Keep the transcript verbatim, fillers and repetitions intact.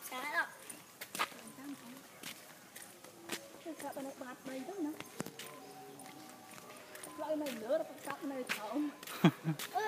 trái đó các bạn bạt đây đó nè loại này nữa là cặp này thảo